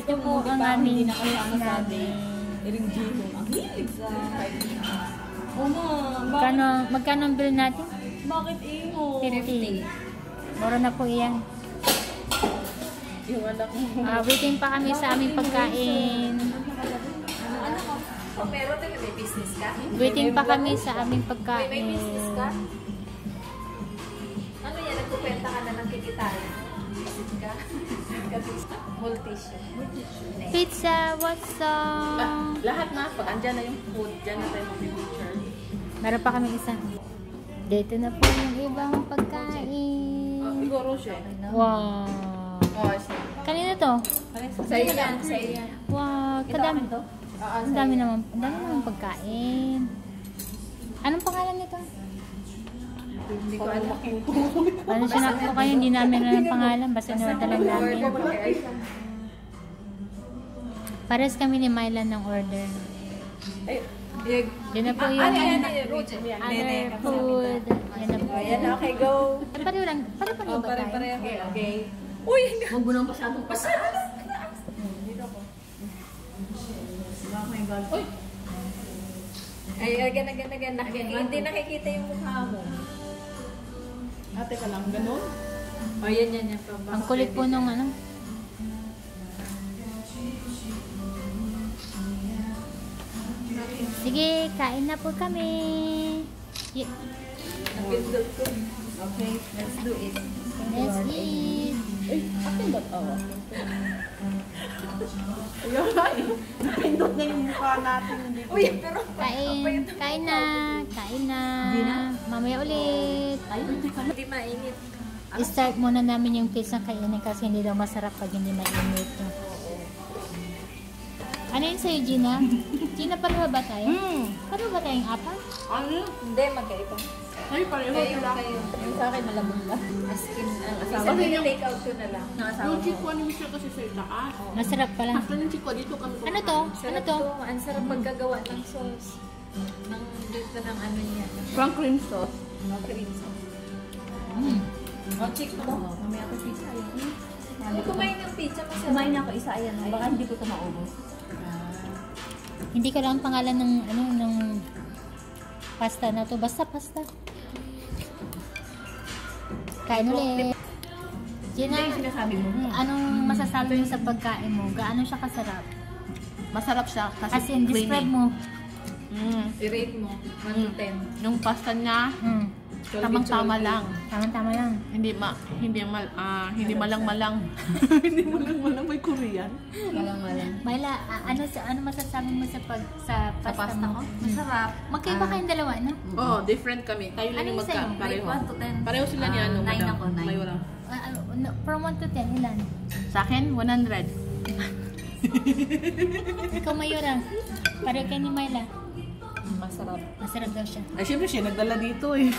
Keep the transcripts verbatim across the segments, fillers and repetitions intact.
Ito po ang aming nakasama sa atin. Iring jihong. Ang hilig sa kahit. Oo nga. Magkano, magkano ang bill natin? Bakit iho? fifty. Mura na po iyan. Yung anak mo. Uh, waiting pa kami sa aming pagkain. Ano ko? Oh, pero tayo may business ka? Waiting pa kami sa aming May, pagkain. may business ka? Ano yan? Nagpupenta ka na ng kikitain? Business ka? Multition. Pizza, what's up? La lahat na. Pag andyan na yung food, dyan na tayo mag-picture. Meron pa kami isa. Dito na po yung ibang pagkain. Oh, siguro siya. Wow. Oh, siya. Kanina to? Sa iyo yan. Sa iyo yan. Wow. Kadami to? Ang dami naman. Ang dami naman pagkain. Anong pangalan nito? Hindi ko alam. Ano siya na po kayo? Hindi namin alam ang pangalan. Basta naman namin. Pares kami ni Mylan ng order. Ay, Yan na po yung other food. Yan na po. Ayan, okay, go. Pareho lang. Pareho ba tayo? Pare-pareho. Okay, okay. Uy! Huwag mo nang pasyadong pasado. Dito ko. Oh my God. Uy! Ay, again, again, again. Hindi nakikita yung mukha mo. Ate ka lang, ganun? O, yan, yan, yan. Ang kulit po nung ano. Sige, kain na po kami. Yeah. Okay, let's do it. Let's eat. Ay, akin ba't awa? Ayun, ay. Napindot na yung mukha natin. Uy, pero... Kain, kain na. Kain na. Mamaya ulit. Ay, hindi mainit. I-start muna namin yung pizza kainin kasi hindi daw masarap pag hindi mainit. Ano yun sa'yo, Gina? Gina, pareho ba tayo? Hmm. Pareho ba tayong apat? Ano? Hindi, magkaiba. Ay, pareho sila. Yung sa akin, malabong lang. As in, ang asawa. Kasi yung take out ko na lang. Yung chikwa ni Michelle kasi sa itaas. Masarap pala. After ng chikwa dito kami. Ano to? Ano to? Ang sarap magkagawa ng sauce. Ng dito ng ano niya. Frank cream sauce. No, cream sauce. Mm. O, chick mo. Mamaya ako pizza. Ay, kumain ng pizza. Masarap. Kumain ako isa, ayan. Baka hindi ko ito maubos. Hindi ko lang ang pangalan ng ano ng pasta na to. Basta pasta. Kain ulit. Gina, Ano yung sinasabi mo? anong masasabi mo sa pagkain mo? Gaano siya kasarap? Masarap siya kasi As in, describe mo. Mm. I-rate mo. one to ten. Yung pasta niya, Mm. tamang-tama lang. Tama-tama lang. Hindi ma hindi mal ah, hindi malang-malang. Hindi malang-malang may Korean. Malang-malang. Myla, a- ano sa ano masasabi mo sa pag sa pasta, pasta mo? ko? Masarap. Magkaiba kayong dalawa, no? Oh, different kami. Tayo lang Ano yung yung sa'yo? magka pareho. one to ten. Pareho sila ni ano, nine madam. ako, nine. Mayura. Ah, ano, no, from one to ten, ilan? Sa akin, one hundred. Ikaw, Mayura. Pareho kayo ni Myla. Masarap. Masarap daw siya. Ay, syempre siya nagdala dito eh.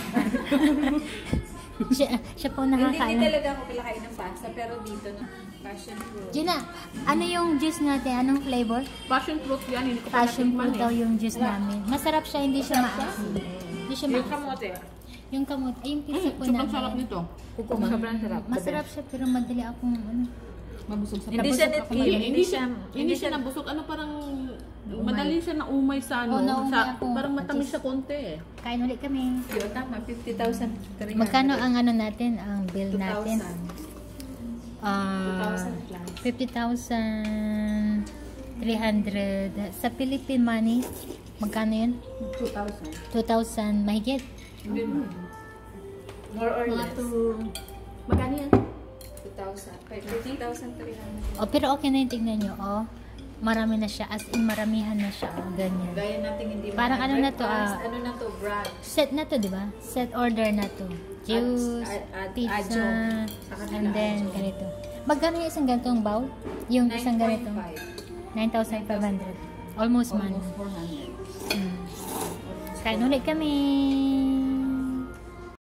Siya, siya po Hindi, hindi nakakain. talaga ako pilakain ng pasta, pero dito na. Passion fruit. Gina, ano yung juice natin? Anong flavor? Passion fruit yan, hindi ko pa Passion natikman fruit daw eh. yung juice namin. Masarap siya, hindi siya maasim. Hindi siya Yung maasim. kamote. Yung kamot. Ay, yung pizza po Sobrang namin. sarap nito. Sobrang sarap. Masarap siya, pero madali akong ano. Mabusog sa Hindi siya net Hindi, hindi hindi siya, siya, hindi siya nabusog. Ano parang, madali siya na umay sa ano. Oh, naumay sa, ako. parang matamis sa konti eh. Kain ulit kami. Yun, tama. fifty thousand. Magkano ang ano natin, ang bill natin? Ah, plus. fifty thousand three hundred. Sa Philippine money, magkano yun? two thousand. two thousand mahigit. More or Mga less. to... Magkano yan? two thousand. fifty thousand three hundred. Oh, pero okay na yung tignan nyo. Oh, marami na siya. As in, maramihan na siya. Oh, ganyan. Gaya natin hindi Parang ano na to, breakfast, ah, ano na to, brunch. Set na to, di ba? Set order na to. Juice, Ad- ad- pizza, adjo. Sa kanila, and then adjo. ganito. Magkano yung isang ganitong bowl? Yung isang ganito? nine thousand five hundred. Almost man. Almost four hundred. Hmm. Kain ulit kami.